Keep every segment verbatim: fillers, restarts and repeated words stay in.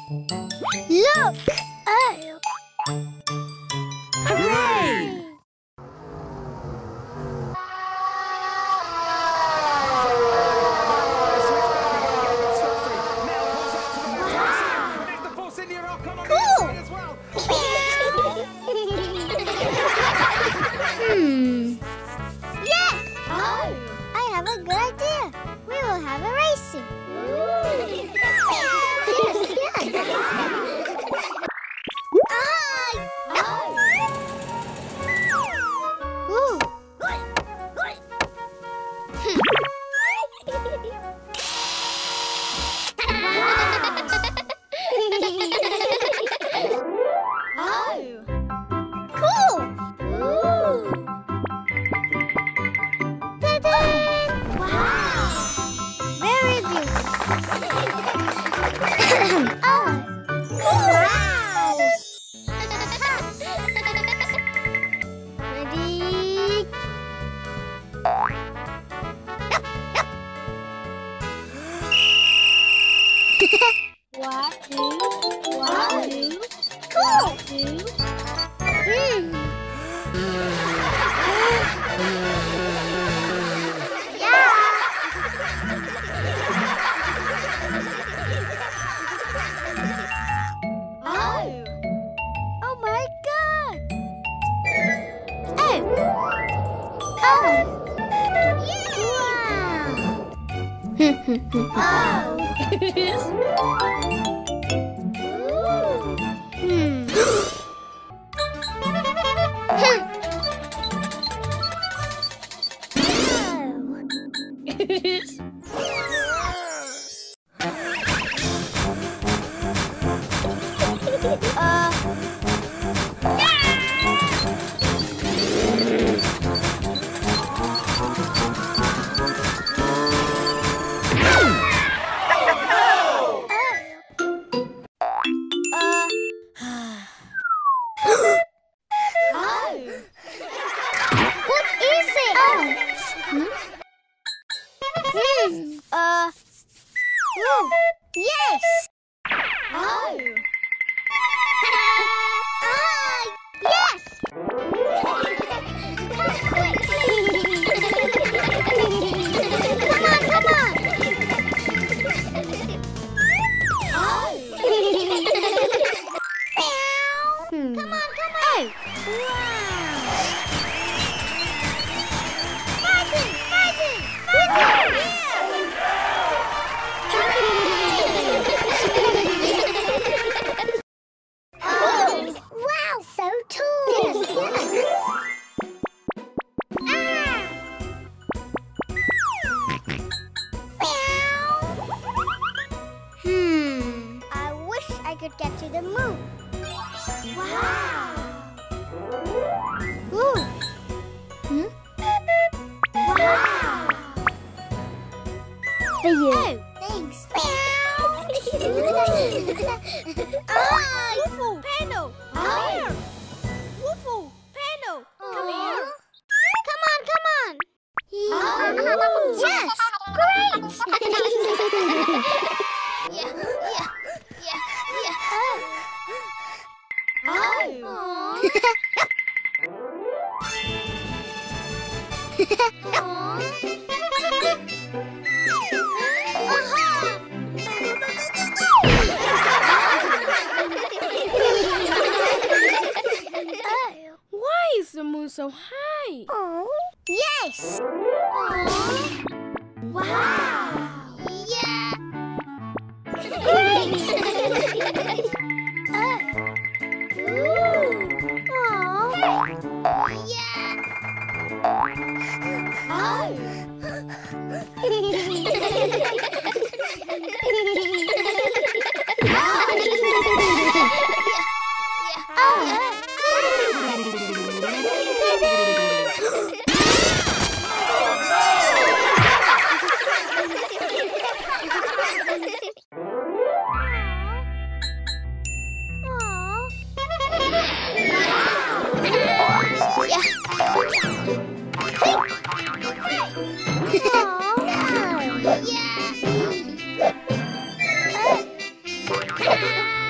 Look! Oh! Hooray! Hmm. Yes! Oh! I have a good idea. We will have a racing. Yes, yes. Ah! Ooh. Oh! Cool! Ooh! Ta-da! Wow! Very beautiful. Oh! Cool! Wow! Ready? One, two, one, two. Cool! Hmm. Yeah! Oh! Oh my God! Oh! Oh! Yeah! Wow! Oh! Hmm. uh. What is it? Oh. Hmm? Hmm. Uh. Oh. Yes. Oh. Ah. Yes. Come on, come on. Oh. Hmm. Come on, come on. Oh. Wow. Fighting, fighting, fighting. Oh, wow, so tall. Yes, yes. Ah. Hmm, I wish I could get to the moon. Wow. Ooh. Hmm? Wow. For you. Oh, thanks. Ah, Wolfoo, Pando, come here. Wolfoo, Pando, come here. Come on, come on. Yes, great. Yeah, yeah, yeah, yeah. Oh. Why is the moon so high? Oh, yes. Aww. Wow. Yeah. Great. uh. Ooh. Aww. Yeah. Oh. Yeah.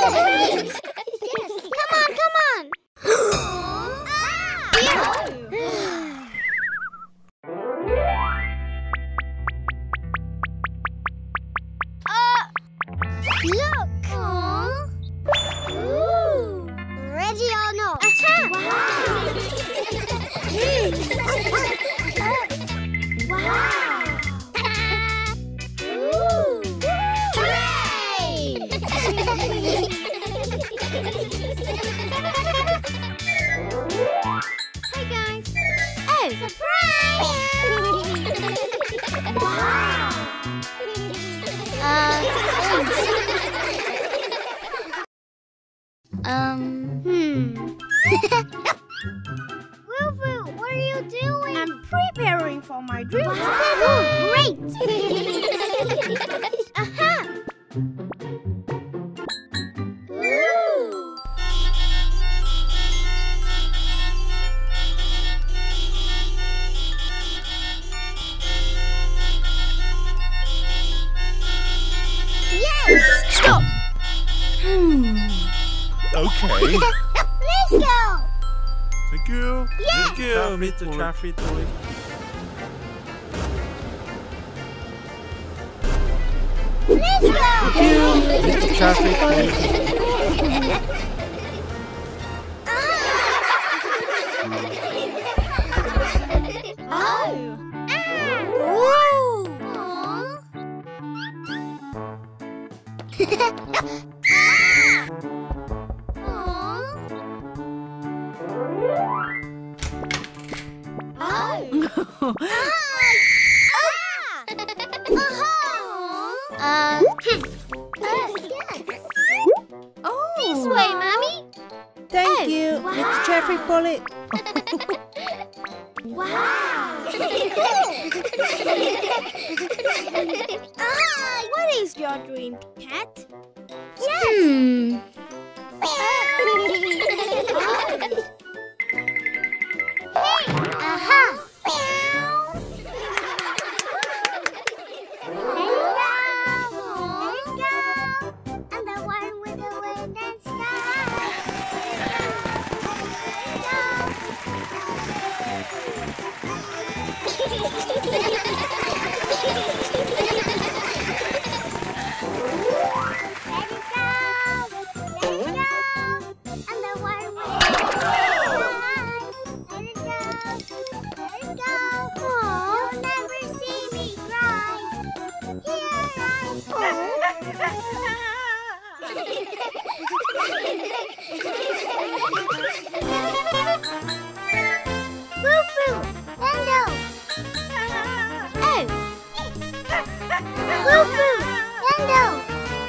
Yes. Come on, come on. uh, look. Aww. Ooh. Ready or no? Uh-huh. Wow. Wow. Ooh. Hooray! Hi guys. Oh, surprise! Wow. Uh, um, hmm. Wolfoo, what are you doing? I'm preparing for my dream. Wow, great! Aha! Ooh! Yes! Stop! Hmm. Okay. Let's go! Thank you. Yes! Thank you, Mister Traffic Police. Let's go! Thank you, Mister Traffic Police. Oh! Ah! Woo! Oh! Uh, Oh. this way, Mommy. Thank Oh, you, wow. Mister Traffic Police. Wow! Ah, What is your dream, cat? yes! Hmm. Aha! Let go! I'm the one with the wind and sky. Wolfoo! Pando! Oh! Wolfoo! Pando!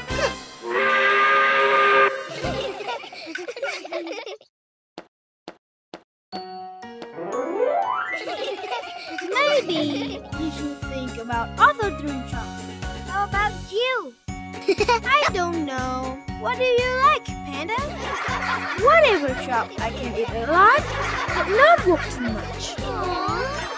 Maybe you should think about other dream shops. How about you? I don't know. What do you like, Panda? Whatever shop I can eat a lot, but not walk too much. Aww.